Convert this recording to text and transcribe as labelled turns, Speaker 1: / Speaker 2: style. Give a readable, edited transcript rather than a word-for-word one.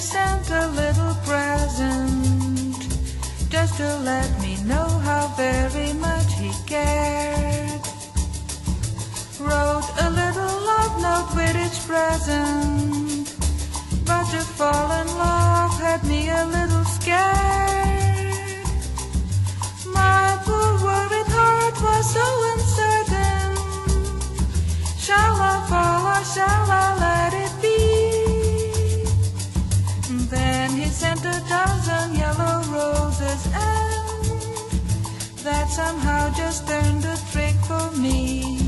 Speaker 1: sent a little present, just to let me know how very much he cared. Wrote a little love note with each present, but to fall in love had me a little scared. My poor worried heart was so uncertain. Shall I fall or shall I let it be? Then he sent a dozen yellow roses, and that somehow just turned the trick for me.